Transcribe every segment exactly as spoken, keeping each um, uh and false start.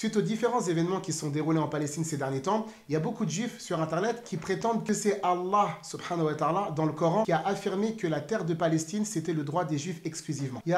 Suite aux différents événements qui sont déroulés en Palestine ces derniers temps, il y a beaucoup de juifs sur internet qui prétendent que c'est Allah subhanahu wa ta'ala dans le Coran qui a affirmé que la terre de Palestine c'était le droit des juifs exclusivement. Il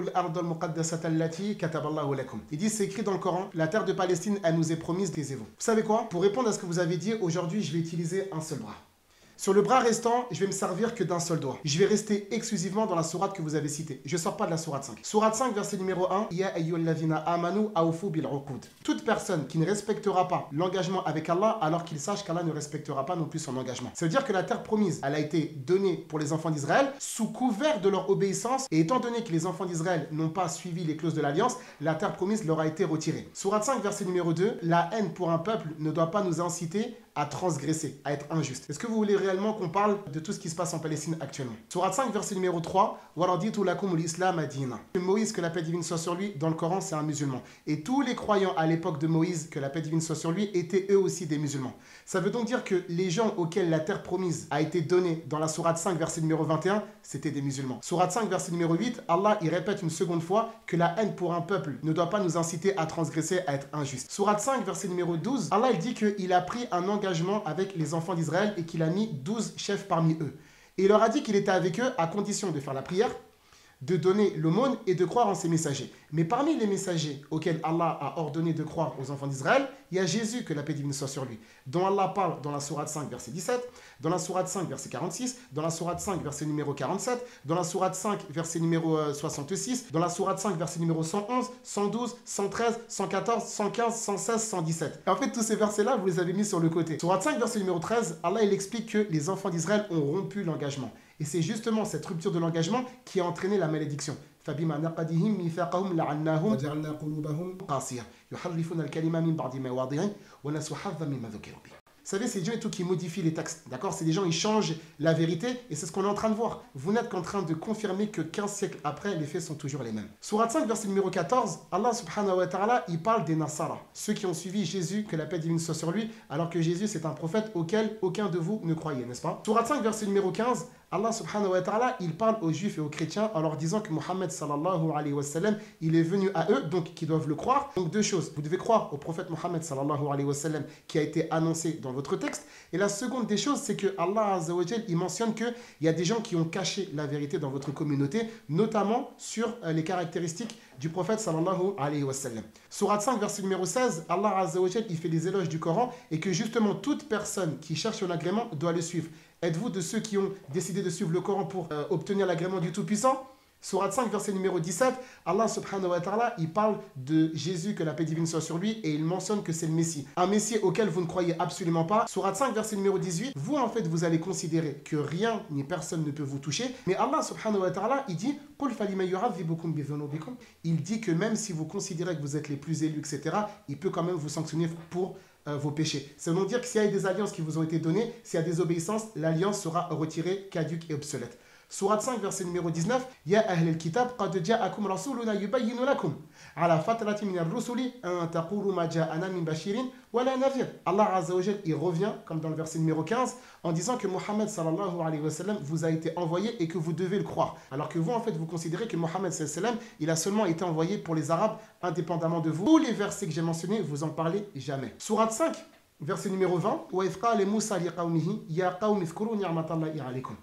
dit c'est écrit dans le Coran, la terre de Palestine elle nous est promise, taisez-vous. Vous savez quoi? Pour répondre à ce que vous avez dit, aujourd'hui je vais utiliser un seul bras. Sur le bras restant, je vais me servir que d'un seul doigt. Je vais rester exclusivement dans la sourate que vous avez citée. Je ne sors pas de la sourate cinq. Sourate cinq, verset numéro un. Ya ayyuhalladhina amanu awfu bil uqud. Toute personne qui ne respectera pas l'engagement avec Allah, alors qu'il sache qu'Allah ne respectera pas non plus son engagement. Ça veut dire que la terre promise, elle a été donnée pour les enfants d'Israël sous couvert de leur obéissance. Et étant donné que les enfants d'Israël n'ont pas suivi les clauses de l'alliance, la terre promise leur a été retirée. Sourate cinq, verset numéro deux. La haine pour un peuple ne doit pas nous inciter à transgresser, à être injuste. Est-ce que vous voulez réellement qu'on parle de tout ce qui se passe en Palestine actuellement? Sourate cinq, verset numéro trois. Waraditu lakum l'islam adina. Moïse, que la paix divine soit sur lui, dans le Coran, c'est un musulman. Et tous les croyants à l'époque de Moïse, que la paix divine soit sur lui, étaient eux aussi des musulmans. Ça veut donc dire que les gens auxquels la terre promise a été donnée dans la sourate cinq, verset numéro vingt et un, c'était des musulmans. Sourate cinq, verset numéro huit, Allah y répète une seconde fois que la haine pour un peuple ne doit pas nous inciter à transgresser, à être injuste. Sourate cinq, verset numéro douze, Allah il dit qu'il a pris un engagement avec les enfants d'Israël et qu'il a mis douze chefs parmi eux. Et il leur a dit qu'il était avec eux à condition de faire la prière, de donner l'aumône et de croire en ses messagers. Mais parmi les messagers auxquels Allah a ordonné de croire aux enfants d'Israël, il y a Jésus, que la paix divine soit sur lui, dont Allah parle dans la sourate cinq, verset dix-sept, dans la sourate cinq, verset quarante-six, dans la sourate cinq, verset numéro quarante-sept, dans la sourate cinq, verset numéro soixante-six, dans la sourate cinq, verset numéro cent onze, cent douze, cent treize, cent quatorze, cent quinze, cent seize, cent dix-sept. Et en fait, tous ces versets-là, vous les avez mis sur le côté. Sourate cinq, verset numéro treize, Allah il explique que les enfants d'Israël ont rompu l'engagement. Et c'est justement cette rupture de l'engagement qui a entraîné la malédiction. فبما نقضهم ميثاقهم لعناهم وجعلنا قلوبهم قاسية يحرفون الكلمة من بعد مواضعه ونسوا حظا مما ذكروا به. Vous savez, c'est Dieu et tout qui modifie les textes. D'accord? C'est des gens, ils changent la vérité et c'est ce qu'on est en train de voir. Vous n'êtes qu'en train de confirmer que quinze siècles après, les faits sont toujours les mêmes. Sourate cinq, verset numéro quatorze, Allah subhanahu wa ta'ala, il parle des Nasara, ceux qui ont suivi Jésus, que la paix divine soit sur lui, alors que Jésus, c'est un prophète auquel aucun de vous ne croyait, n'est-ce pas? Sourate cinq, verset numéro quinze, Allah subhanahu wa ta'ala, il parle aux juifs et aux chrétiens en leur disant que Mohammed sallallahu alayhi wa sallam, il est venu à eux, donc qu'ils doivent le croire. Donc deux choses, vous devez croire au prophète Mohammed sallallahu alayhi wa sallam qui a été annoncé dans votre texte. Et la seconde des choses, c'est que Allah azza wa jal, il mentionne qu'il y a des gens qui ont caché la vérité dans votre communauté, notamment sur les caractéristiques du prophète sallallahu alayhi wa sallam. Sourate cinq, verset numéro seize, Allah azza wa jal, il fait des éloges du Coran et que justement toute personne qui cherche un agrément doit le suivre. Êtes-vous de ceux qui ont décidé de suivre le Coran pour euh, obtenir l'agrément du Tout-Puissant? Sourate cinq, verset numéro dix-sept, Allah subhanahu wa ta'ala, il parle de Jésus, que la paix divine soit sur lui, et il mentionne que c'est le Messie. Un Messie auquel vous ne croyez absolument pas. Sourate cinq, verset numéro dix-huit, vous en fait, vous allez considérer que rien ni personne ne peut vous toucher. Mais Allah subhanahu wa ta'ala, il dit, il dit que même si vous considérez que vous êtes les plus élus, et cetera, il peut quand même vous sanctionner pour euh, vos péchés. Ça veut donc dire que s'il y a des alliances qui vous ont été données, s'il y a des obéissances, l'alliance sera retirée, caduque et obsolète. Sourate cinq, verset numéro dix-neuf, Ya ahl al-kitab, qad ja'akum rasuluna yubayyinu lakum ala fatrati min ar-rusuli an taqulu ma ja'ana min bashirin wa la nadhir. Allah azza wa jalla, il revient comme dans le verset numéro quinze en disant que Mohammed sallallahu alayhi wa sallam vous a été envoyé et que vous devez le croire. Alors que vous en fait vous considérez que Mohammed sallallahu alayhi wa sallam, il a seulement été envoyé pour les Arabes indépendamment de vous. Tous les versets que j'ai mentionnés, vous en parlez jamais. Sourate cinq, verset numéro vingt, wa idh qala Musa liqawmihi ya qawmi dhkuru ni'matallahi alaykum.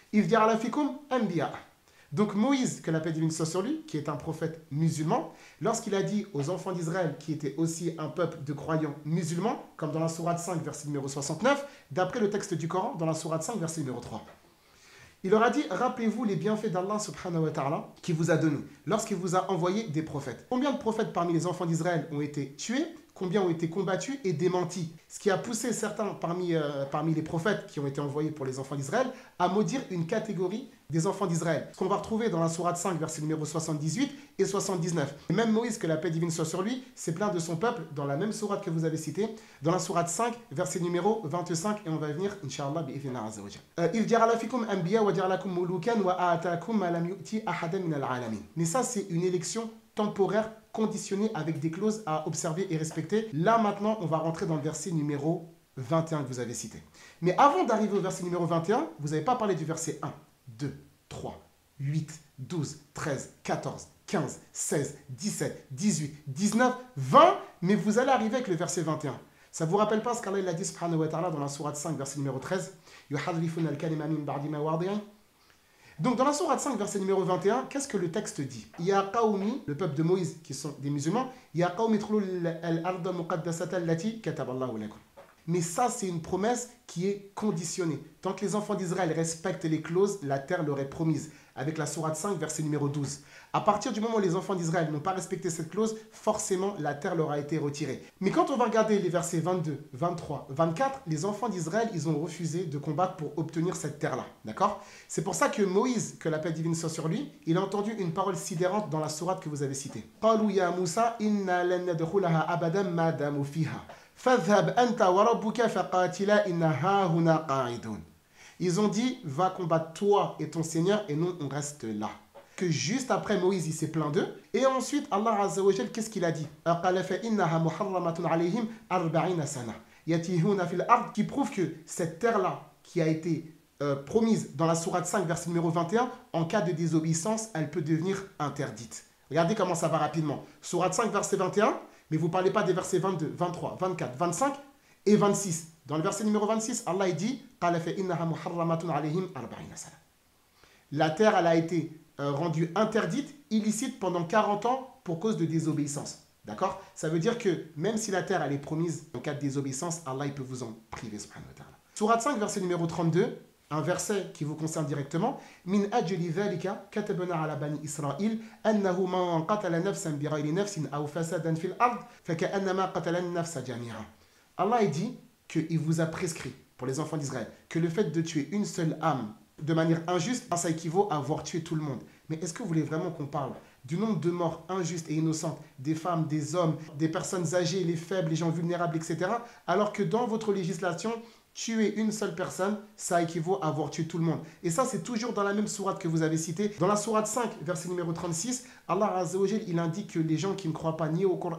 Donc Moïse, que la paix divine soit sur lui, qui est un prophète musulman, lorsqu'il a dit aux enfants d'Israël, qui étaient aussi un peuple de croyants musulmans, comme dans la sourate cinq, verset numéro soixante-neuf, d'après le texte du Coran, dans la sourate cinq, verset numéro trois. Il leur a dit, rappelez-vous les bienfaits d'Allah subhanahu wa ta'ala qui vous a donné, lorsqu'il vous a envoyé des prophètes. Combien de prophètes parmi les enfants d'Israël ont été tués? Combien ont été combattus et démentis? Ce qui a poussé certains parmi, euh, parmi les prophètes qui ont été envoyés pour les enfants d'Israël à maudire une catégorie des enfants d'Israël. Ce qu'on va retrouver dans la sourate cinq, verset numéro soixante-dix-huit et soixante-dix-neuf. Et même Moïse, que la paix divine soit sur lui, s'est plaint de son peuple dans la même sourate que vous avez citée, dans la sourate cinq, verset numéro vingt-cinq, et on va venir, Inch'Allah, bi'idhnillah azza wa jalla. Il dira lafikum anbiya wa ja'alakum mulukan wa a'atakum ma lam yu'ti ahadan min al-alamin. Mais ça, c'est une élection temporaire conditionnée avec des clauses à observer et respecter. Là, maintenant, on va rentrer dans le verset numéro vingt et un que vous avez cité. Mais avant d'arriver au verset numéro vingt et un, vous n'avez pas parlé du verset un, deux, trois, huit, douze, treize, quatorze, quinze, seize, dix-sept, dix-huit, dix-neuf, vingt, Mais vous allez arriver avec le verset vingt et un. Ça ne vous rappelle pas ce qu'Allah a dit subhanahu wa ta'ala dans la sourate cinq, verset numéro treize? Donc dans la sourate cinq, verset numéro vingt et un, qu'est-ce que le texte dit? Ya qawmi, le peuple de Moïse, qui sont des musulmans, Ya qawmi idkhulu al-arda muqaddasata allati kataballahu lakum. Mais ça, c'est une promesse qui est conditionnée. Tant que les enfants d'Israël respectent les clauses, la terre leur est promise. Avec la sourate cinq, verset numéro douze. À partir du moment où les enfants d'Israël n'ont pas respecté cette clause, forcément, la terre leur a été retirée. Mais quand on va regarder les versets vingt-deux, vingt-trois, vingt-quatre, les enfants d'Israël, ils ont refusé de combattre pour obtenir cette terre-là. D'accord? C'est pour ça que Moïse, que la paix divine soit sur lui, il a entendu une parole sidérante dans la sourate que vous avez citée. « Qalu ya Musa, inna lan nadkhulaha abadan ma damu fiha. Fadhhab anta wa rabbuka faqatila inna hahuna qa'idun. » Ils ont dit, va combattre toi et ton Seigneur, et nous, on reste là. Que juste après, Moïse, il s'est plaint d'eux. Et ensuite, Allah Azza wa Jal, qu'est-ce qu'il a dit? Qui prouve que cette terre-là, qui a été euh, promise dans la sourate cinq, verset numéro vingt et un, en cas de désobéissance, elle peut devenir interdite. Regardez comment ça va rapidement. Sourate cinq, verset vingt et un, mais vous ne parlez pas des versets vingt-deux, vingt-trois, vingt-quatre, vingt-cinq et vingt-six. Dans le verset numéro vingt-six, Allah il dit la terre elle a été euh, rendue interdite, illicite pendant quarante ans pour cause de désobéissance. D'accord? Ça veut dire que même si la terre elle est promise en cas de désobéissance, Allah il peut vous en priver. Sourate cinq, verset numéro trente-deux, un verset qui vous concerne directement. Min ajli dhalika katabna ala bani Israël annahu man qatala nafsan bighayri nafsin aw fasadan fil ard faka'annama qatala an-nafsa jami'a. Allah il dit qu'il vous a prescrit, pour les enfants d'Israël, que le fait de tuer une seule âme de manière injuste, ça équivaut à avoir tué tout le monde. Mais est-ce que vous voulez vraiment qu'on parle du nombre de morts injustes et innocentes, des femmes, des hommes, des personnes âgées, les faibles, les gens vulnérables, et cetera, alors que dans votre législation, tuer une seule personne, ça équivaut à avoir tué tout le monde. Et ça, c'est toujours dans la même sourate que vous avez citée. Dans la sourate cinq, verset numéro trente-six, Allah Azza wa Jal, il indique que les gens qui ne croient pas ni au Coran,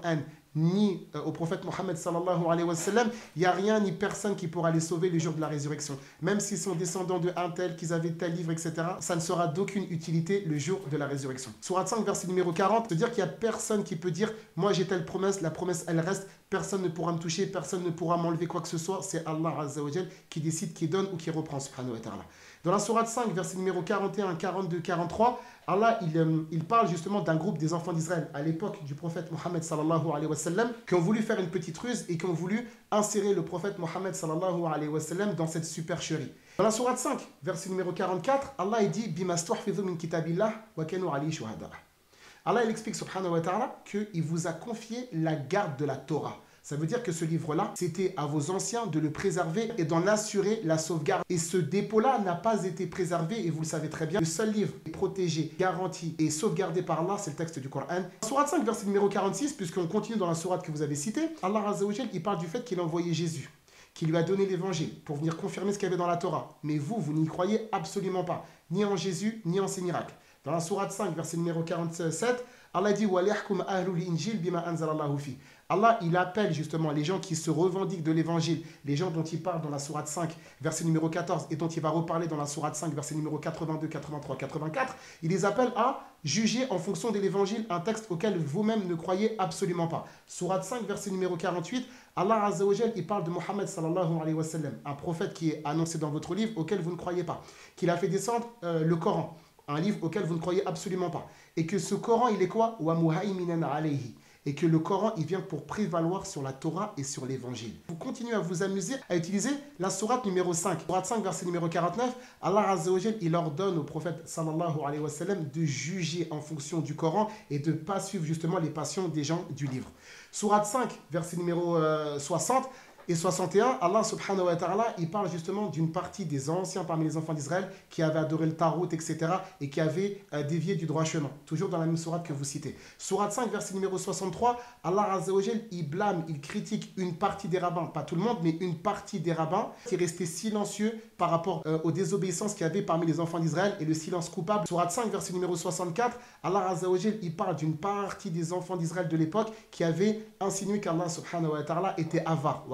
ni euh, au prophète Mohammed sallallahu alayhi wa sallam, il n'y a rien ni personne qui pourra les sauver le jour de la résurrection. Même s'ils sont descendants de un tel, qu'ils avaient tel livre, et cetera, ça ne sera d'aucune utilité le jour de la résurrection. Sourate cinq, verset numéro quarante, c'est-à-dire qu'il n'y a personne qui peut dire « Moi j'ai telle promesse, la promesse elle reste, personne ne pourra me toucher, personne ne pourra m'enlever quoi que ce soit. » C'est Allah Azza wa Jal qui décide, qui donne ou qui reprend, subhanahu wa ta'ala. Dans la sourate cinq, verset numéro quarante et un, quarante-deux, quarante-trois, Allah, il, euh, il parle justement d'un groupe des enfants d'Israël à l'époque du prophète Mohammed sallallahu alayhi wa sallam qui ont voulu faire une petite ruse et qui ont voulu insérer le prophète Mohammed sallallahu alayhi wa sallam dans cette supercherie. Dans la sourate cinq, verset numéro quarante-quatre, Allah il dit Bimastuhfidhu min kitabillah wa kanu alayhi shuhada. Allah il explique subhanahu wa ta'ala qu'il vous a confié la garde de la Torah. Ça veut dire que ce livre-là, c'était à vos anciens de le préserver et d'en assurer la sauvegarde. Et ce dépôt-là n'a pas été préservé, et vous le savez très bien. Le seul livre protégé, garanti et sauvegardé par Allah, c'est le texte du Coran. Sourate cinq, verset numéro quarante-six, puisqu'on continue dans la sourate que vous avez citée, Allah Azza wa Jal, il parle du fait qu'il a envoyé Jésus, qui lui a donné l'évangile pour venir confirmer ce qu'il y avait dans la Torah. Mais vous, vous n'y croyez absolument pas, ni en Jésus, ni en ses miracles. Dans la sourate cinq, verset numéro quarante-sept, Allah dit « Wa liyahkum ahlul injil bima anzalallahu fi » Allah, il appelle justement les gens qui se revendiquent de l'évangile, les gens dont il parle dans la sourate cinq, verset numéro quatorze, et dont il va reparler dans la sourate cinq, verset numéro quatre-vingt-deux, quatre-vingt-trois, quatre-vingt-quatre, il les appelle à juger en fonction de l'évangile un texte auquel vous-même ne croyez absolument pas. Sourate cinq, verset numéro quarante-huit, Allah Azza wa Jal, il parle de Mohammed sallallahu alayhi wa sallam, un prophète qui est annoncé dans votre livre auquel vous ne croyez pas, qu'il a fait descendre euh, le Coran, un livre auquel vous ne croyez absolument pas, et que ce Coran, il est quoi? Wa muhaiminan alayhi. Et que le Coran, il vient pour prévaloir sur la Torah et sur l'Évangile. Vous continuez à vous amuser à utiliser la sourate numéro cinq. Sourate cinq, verset numéro quarante-neuf, Allah Azza wa Jal, il ordonne au prophète sallallahu alayhi wa sallam de juger en fonction du Coran et de ne pas suivre justement les passions des gens du livre. Sourate cinq, verset numéro euh, soixante, et soixante et un, Allah subhanahu wa ta'ala, il parle justement d'une partie des anciens parmi les enfants d'Israël qui avaient adoré le Tarot, et cetera et qui avaient euh, dévié du droit chemin. Toujours dans la même sourate que vous citez. Sourate cinq, verset numéro soixante-trois, Allah Azza wa Jal, il blâme, il critique une partie des rabbins, pas tout le monde, mais une partie des rabbins qui restaient silencieux par rapport euh, aux désobéissances qu'il y avait parmi les enfants d'Israël et le silence coupable. Sourate cinq, verset numéro soixante-quatre, Allah Azza wa Jal, il parle d'une partie des enfants d'Israël de l'époque qui avaient insinué qu'Allah subhanahu wa ta'ala était avare.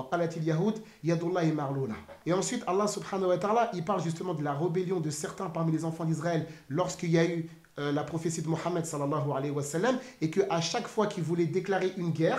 Et ensuite, Allah subhanahu wa ta'ala, il parle justement de la rébellion de certains parmi les enfants d'Israël lorsqu'il y a eu euh, la prophétie de Mohammed sallallahu alayhi wa sallam, et qu'à chaque fois qu'ils voulaient déclarer une guerre,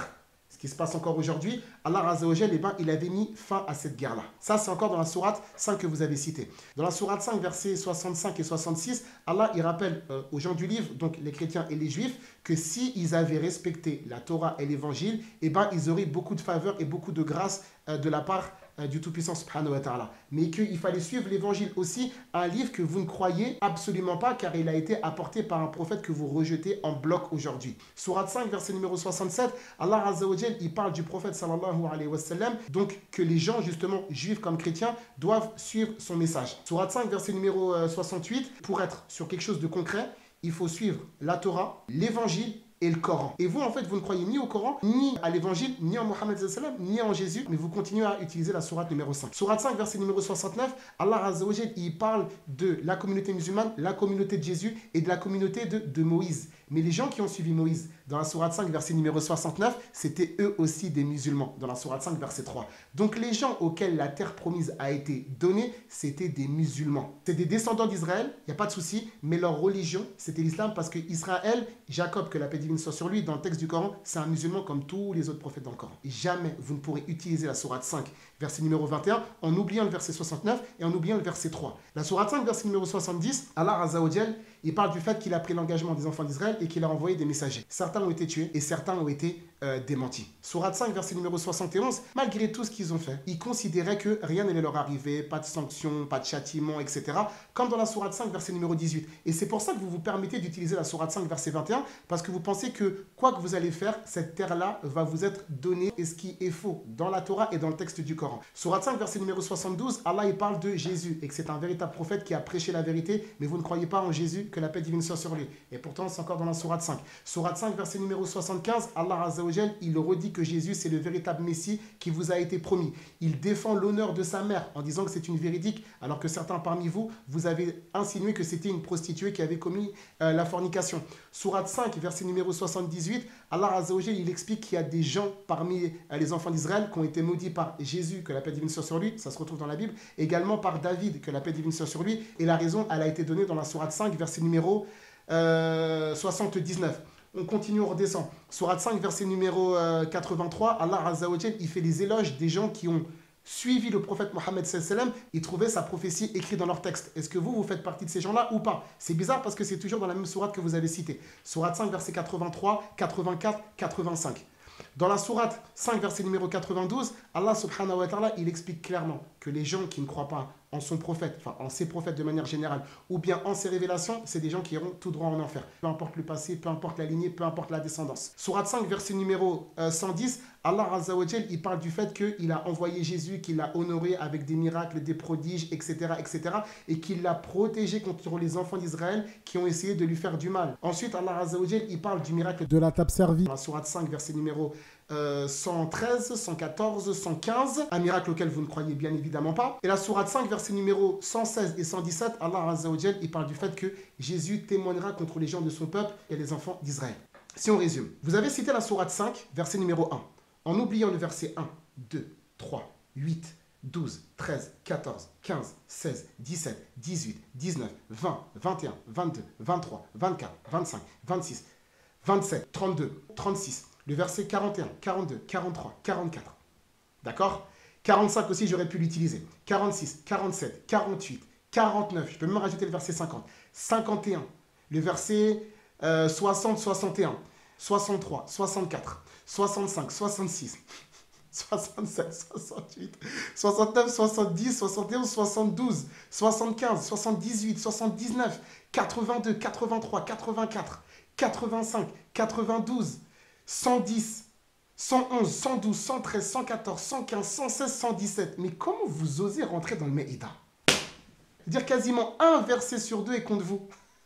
ce qui se passe encore aujourd'hui, Allah Azza wa Jal, eh ben, il avait mis fin à cette guerre-là. Ça, c'est encore dans la sourate cinq que vous avez citée. Dans la sourate cinq, versets soixante-cinq et soixante-six, Allah, il rappelle euh, aux gens du livre, donc les chrétiens et les juifs, que s'ils avaient respecté la Torah et l'évangile, eh ben, ils auraient beaucoup de faveurs et beaucoup de grâce euh, de la part euh, du Tout-Puissant subhanahu wa ta'ala. Mais qu'il fallait suivre l'évangile aussi, un livre que vous ne croyez absolument pas, car il a été apporté par un prophète que vous rejetez en bloc aujourd'hui. Sourate cinq, verset numéro soixante-sept, Allah Azza wa Jal, il parle du prophète sallallahu alayhi wa sallam, donc que les gens, justement, juifs comme chrétiens, doivent suivre son message. Sourate cinq, verset numéro euh, soixante-huit, pour être sur quelque chose de concret, il faut suivre la Torah, l'évangile et le Coran. Et vous, en fait, vous ne croyez ni au Coran, ni à l'évangile, ni en Mohammed sallam, ni en Jésus, mais vous continuez à utiliser la sourate numéro cinq. Sourate cinq, verset numéro soixante-neuf, Allah Azza wa Jal, il parle de la communauté musulmane, la communauté de Jésus et de la communauté de, de Moïse. Mais les gens qui ont suivi Moïse, dans la sourate cinq, verset numéro soixante-neuf, c'était eux aussi des musulmans, dans la sourate cinq, verset trois. Donc les gens auxquels la terre promise a été donnée, c'était des musulmans. C'est des descendants d'Israël, il n'y a pas de souci, mais leur religion, c'était l'islam, parce que Israël, Jacob, que la paix divine soit sur lui, dans le texte du Coran, c'est un musulman comme tous les autres prophètes dans le Coran. Et jamais vous ne pourrez utiliser la sourate cinq, verset numéro vingt et un, en oubliant le verset soixante-neuf et en oubliant le verset trois. La sourate cinq, verset numéro soixante-dix, Allah Azza wa Jal, il parle du fait qu'il a pris l'engagement des enfants d'Israël et qu'il a envoyé des messagers. Certains ont été tués et certains ont été euh, démentis. Sourate cinq, verset numéro soixante et onze, malgré tout ce qu'ils ont fait, ils considéraient que rien n'allait leur arriver, pas de sanctions, pas de châtiments, et cetera. Comme dans la sourate cinq, verset numéro dix-huit. Et c'est pour ça que vous vous permettez d'utiliser la sourate cinq, verset vingt et un, parce que vous pensez que quoi que vous allez faire, cette terre-là va vous être donnée, et ce qui est faux dans la Torah et dans le texte du Coran. Sourate cinq, verset numéro soixante-douze, Allah il parle de Jésus et que c'est un véritable prophète qui a prêché la vérité, mais vous ne croyez pas en Jésus, que la paix divine soit sur lui. Et pourtant, c'est encore dans la sourate cinq. Sourate cinq, verset numéro soixante-quinze, Allah Azza wa Jal, il redit que Jésus, c'est le véritable Messie qui vous a été promis. Il défend l'honneur de sa mère en disant que c'est une véridique, alors que certains parmi vous, vous avez insinué que c'était une prostituée qui avait commis euh, la fornication. Sourate cinq, verset numéro soixante-dix-huit, Allah Azza wa Jal, il explique qu'il y a des gens parmi euh, les enfants d'Israël qui ont été maudits par Jésus, que la paix divine soit sur lui, ça se retrouve dans la Bible, également par David, que la paix divine soit sur lui, et la raison, elle a été donnée dans la sourate cinq, verset numéro euh, soixante-dix-neuf. On continue, on redescend. Sourate cinq, verset numéro euh, quatre-vingt-trois, Allah Azza wa Jal, il fait les éloges des gens qui ont suivi le prophète Mohammed sallallahu alayhi wa sallam et trouvé sa prophétie écrite dans leur texte. Est-ce que vous, vous faites partie de ces gens-là ou pas? C'est bizarre parce que c'est toujours dans la même sourate que vous avez citée. Sourate cinq, verset quatre-vingt-trois, quatre-vingt-quatre, quatre-vingt-cinq. Dans la sourate cinq, verset numéro quatre-vingt-douze, Allah subhanahu wa ta'ala, il explique clairement que les gens qui ne croient pas en son prophète, enfin en ses prophètes de manière générale, ou bien en ses révélations, c'est des gens qui iront tout droit en enfer. Peu importe le passé, peu importe la lignée, peu importe la descendance. Sourate cinq, verset numéro euh, cent dix, Allah Azza wa Jal, il parle du fait qu'il a envoyé Jésus, qu'il l'a honoré avec des miracles, des prodiges, et cetera, et cetera, et qu'il l'a protégé contre les enfants d'Israël qui ont essayé de lui faire du mal. Ensuite, Allah Azza wa Jal, il parle du miracle de la table servie. Dans la sourate cinq, verset numéro Euh, cent treize, cent quatorze, cent quinze, un miracle auquel vous ne croyez bien évidemment pas. Et la sourate cinq, verset numéro cent seize et cent dix-sept, Allah Azza wa Jal, il parle du fait que Jésus témoignera contre les gens de son peuple et les enfants d'Israël. Si on résume, vous avez cité la sourate cinq, verset numéro un, en oubliant le verset un, deux, trois, huit, douze, treize, quatorze, quinze, seize, dix-sept, dix-huit, dix-neuf, vingt, vingt et un, vingt-deux, vingt-trois, vingt-quatre, vingt-cinq, vingt-six, vingt-sept, trente-deux, trente-six, le verset quarante et un, quarante-deux, quarante-trois, quarante-quatre. D'accord? quarante-cinq aussi, j'aurais pu l'utiliser. quarante-six, quarante-sept, quarante-huit, quarante-neuf. Je peux même rajouter le verset cinquante. cinquante et un. Le verset euh, soixante, soixante et un. soixante-trois, soixante-quatre, soixante-cinq, soixante-six, soixante-sept, soixante-huit, soixante-neuf, soixante-dix, soixante et onze, soixante-douze, soixante-quinze, soixante-dix-huit, soixante-dix-neuf, quatre-vingt-deux, quatre-vingt-trois, quatre-vingt-quatre, quatre-vingt-cinq, quatre-vingt-douze, cent dix, cent onze, cent douze, cent treize, cent quatorze, cent quinze, cent seize, cent dix-sept. Mais comment vous osez rentrer dans le Maïda? C'est-à-dire quasiment un verset sur deux est contre vous.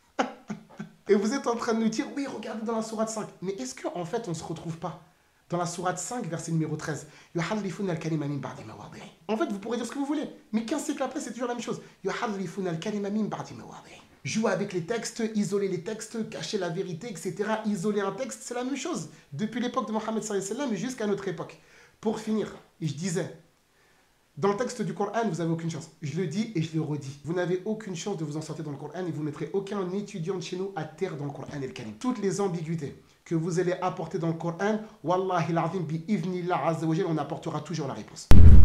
Et vous êtes en train de nous dire, oui, regardez dans la sourate cinq. Mais est-ce qu'en en fait, on ne se retrouve pas dans la sourate cinq, verset numéro treize? En fait, vous pourrez dire ce que vous voulez. Mais quinze siècles après, c'est toujours la même chose. Jouer avec les textes, isoler les textes, cacher la vérité, et cetera. Isoler un texte, c'est la même chose. Depuis l'époque de Mohammed sallallahu alayhi wa sallam jusqu'à notre époque. Pour finir, je disais, Dans le texte du Coran, vous n'avez aucune chance. Je le dis et je le redis. Vous n'avez aucune chance de vous en sortir dans le Coran et vous ne mettrez aucun étudiant de chez nous à terre dans le Coran et le Karim. Toutes les ambiguïtés que vous allez apporter dans le Coran, Wallahi l'azim bi idhnillah azza wa jalla, on apportera toujours la réponse.